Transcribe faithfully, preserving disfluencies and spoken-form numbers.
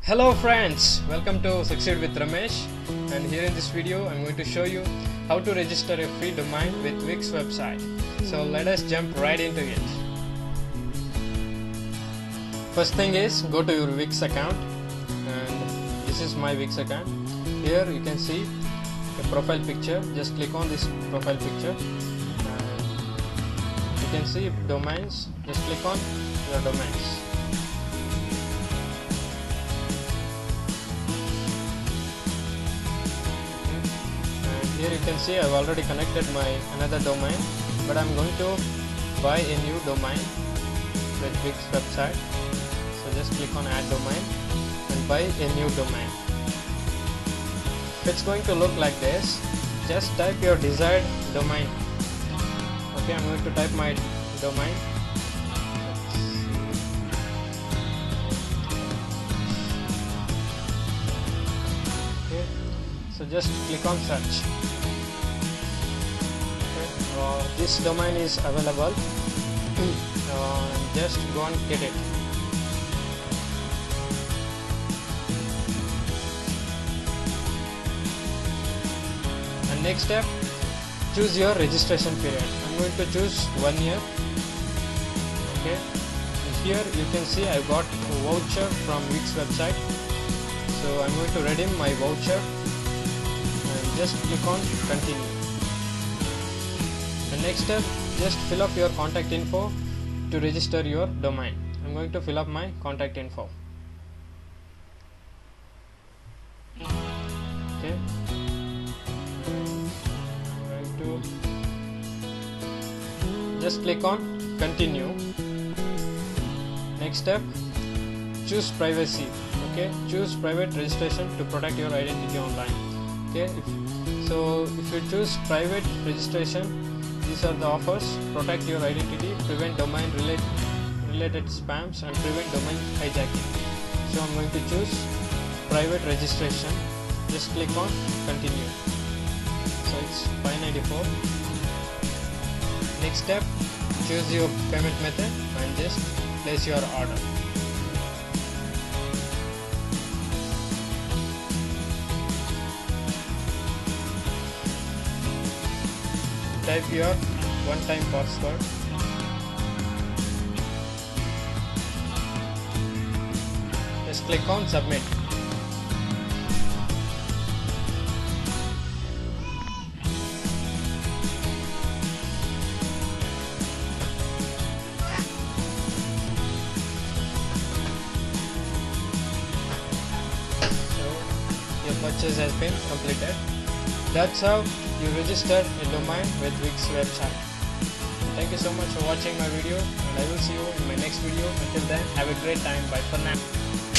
Hello friends, welcome to Succeed with Ramesh, and here in this video I'm going to show you how to register a free domain with Wix website. So let us jump right into it. First thing is, go to your Wix account, and this is my Wix account. Here you can see a profile picture. Just click on this profile picture and you can see domains. Just click on your domains. Here you can see I've already connected my another domain, but I'm going to buy a new domain with Wix website. So just click on add domain and buy a new domain. It's going to look like this. Just type your desired domain. Okay, I'm going to type my domain. Okay, so just click on search. Uh, this domain is available. uh, just go and get it. And next step, choose your registration period. I'm going to choose one year. Okay, and here you can see I got a voucher from Wix website, so I'm going to redeem my voucher and just click on continue. The next step, just fill up your contact info to register your domain. I'm going to fill up my contact info. Okay. I'm going to just click on continue. Next step, choose privacy. Okay, choose private registration to protect your identity online. Okay, if, so if you choose private registration, these are the offers: protect your identity, prevent domain related related spams, and prevent domain hijacking. So I'm going to choose private registration. Just click on continue. So it's five ninety-four. Next step, choose your payment method and just place your order. Type your one-time password. Just click on submit. So your purchase has been completed. That's how you register a domain with Wix website. Thank you so much for watching my video, and I will see you in my next video. Until then, have a great time. Bye for now.